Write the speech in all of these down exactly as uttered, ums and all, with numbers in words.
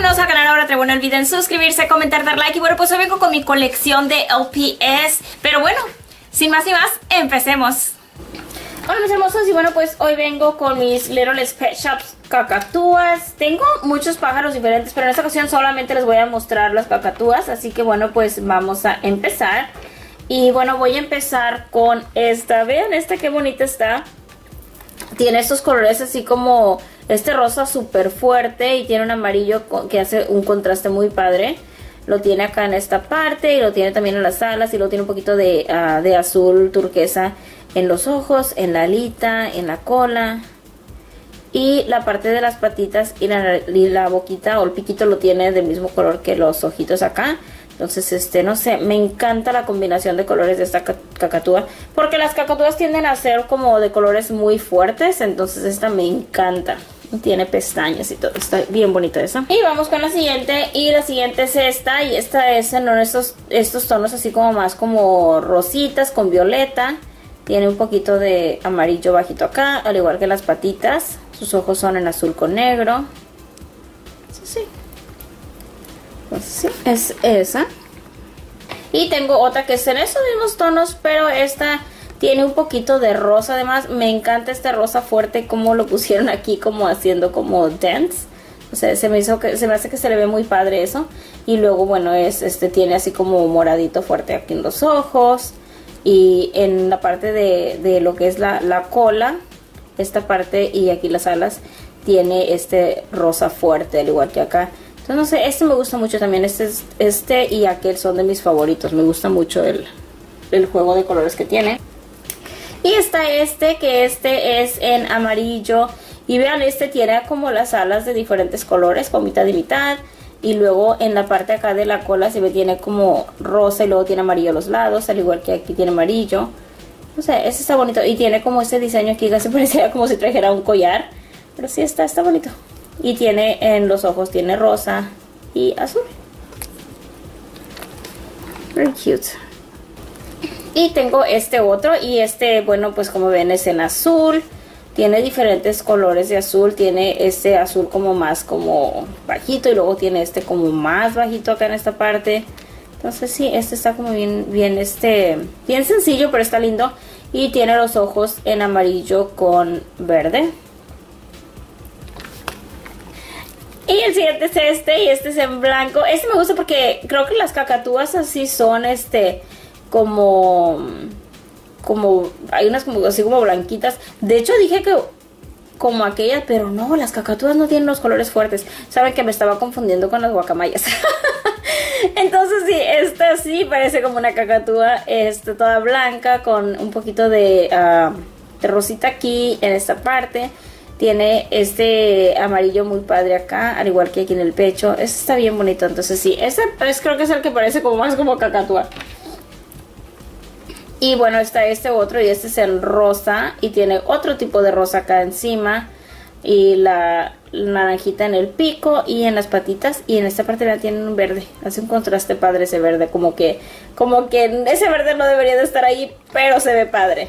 nuevos al canal, ahora traigo no olviden suscribirse, comentar, dar like. Y bueno, pues hoy vengo con mi colección de L P S. Pero bueno, sin más ni más, empecemos. Hola mis hermosos, y bueno pues hoy vengo con mis Little Pet Shops cacatúas. Tengo muchos pájaros diferentes, pero en esta ocasión solamente les voy a mostrar las cacatúas. Así que bueno, pues vamos a empezar. Y bueno, voy a empezar con esta. Vean esta qué bonita está. Tiene estos colores así como este rosa súper fuerte y tiene un amarillo que hace un contraste muy padre. Lo tiene acá en esta parte y lo tiene también en las alas y lo tiene un poquito de, uh, de azul turquesa en los ojos, en la alita, en la cola. Y la parte de las patitas y la, y la boquita o el piquito lo tiene del mismo color que los ojitos acá. Entonces, este, no sé, me encanta la combinación de colores de esta cacatúa. Porque las cacatúas tienden a ser como de colores muy fuertes. Entonces esta me encanta. Tiene pestañas y todo, está bien bonita esa. Y vamos con la siguiente. Y la siguiente es esta. Y esta es en estos, estos tonos así como más como rositas con violeta. Tiene un poquito de amarillo bajito acá, al igual que las patitas. Sus ojos son en azul con negro. Sí, sí. Pues sí, es esa. Y tengo otra que es en esos mismos tonos, pero esta tiene un poquito de rosa. Además, me encanta este rosa fuerte, como lo pusieron aquí, como haciendo como dents. O sea, se me hizo que se me hace que se le ve muy padre eso. Y luego, bueno, es este tiene así como moradito fuerte aquí en los ojos. Y en la parte de, de lo que es la, la cola, esta parte y aquí las alas, tiene este rosa fuerte, al igual que acá. Entonces, no sé, este me gusta mucho también. Este, este y aquel son de mis favoritos. Me gusta mucho el, el juego de colores que tiene. Y está este, que este es en amarillo. Y vean, este tiene como las alas de diferentes colores, con mitad y mitad. Y luego en la parte acá de la cola se ve, tiene como rosa y luego tiene amarillo a los lados, al igual que aquí tiene amarillo. No sé, este está bonito. Y tiene como este diseño aquí que se parecía como si trajera un collar. Pero sí está, está bonito. Y tiene en los ojos, tiene rosa y azul. Very cute. Y tengo este otro. Y este, bueno, pues como ven es en azul. Tiene diferentes colores de azul. Tiene este azul como más como bajito. Y luego tiene este como más bajito acá en esta parte. Entonces sí, este está como bien, bien, este, bien sencillo, pero está lindo. Y tiene los ojos en amarillo con verde. Y el siguiente es este, y este es en blanco. Este me gusta porque creo que las cacatúas así son, este, como, como, hay unas como así como blanquitas. De hecho dije que como aquellas, pero no, las cacatúas no tienen los colores fuertes. Saben que me estaba confundiendo con las guacamayas. Entonces sí, esta sí parece como una cacatúa, este, toda blanca con un poquito de, uh, de rosita aquí en esta parte. Tiene este amarillo muy padre acá, al igual que aquí en el pecho. Este está bien bonito, entonces sí, este es, creo que es el que parece como más como cacatúa. Y bueno, está este otro y este es el rosa. Y tiene otro tipo de rosa acá encima. Y la naranjita en el pico y en las patitas. Y en esta parte vean, tiene un verde. Hace un contraste padre ese verde, como que, como que ese verde no debería de estar ahí, pero se ve padre.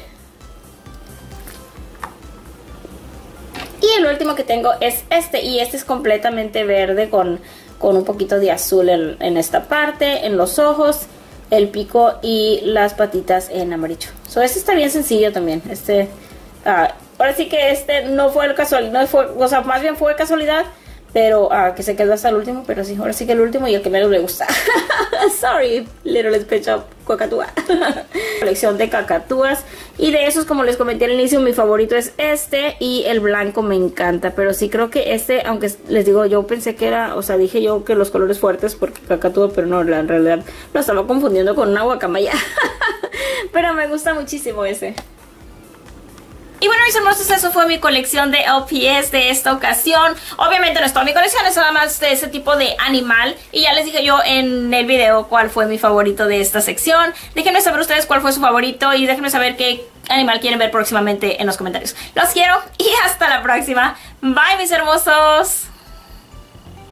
Y el último que tengo es este. Y este es completamente verde con, con un poquito de azul en, en esta parte, en los ojos, el pico y las patitas en amarillo. So, este está bien sencillo también. Este, uh, ahora sí que este no fue el casual, no fue, o sea, más bien fue casualidad. Pero uh, que se quedó hasta el último. Pero sí, ahora sí que el último y el que menos le gusta. Sorry, Little Pet Shop cacatúa. Colección de cacatúas. Y de esos, como les comenté al inicio, mi favorito es este. Y el blanco me encanta. Pero sí creo que este, aunque les digo, yo pensé que era, o sea, dije yo que los colores fuertes porque cacatúa, pero no, en realidad lo estaba confundiendo con una guacamaya. Pero me gusta muchísimo ese. Y bueno, mis hermosos, eso fue mi colección de L P S de esta ocasión. Obviamente no es toda mi colección, es nada más de ese tipo de animal. Y ya les dije yo en el video cuál fue mi favorito de esta sección. Déjenme saber ustedes cuál fue su favorito y déjenme saber qué animal quieren ver próximamente en los comentarios. Los quiero y hasta la próxima. Bye, mis hermosos.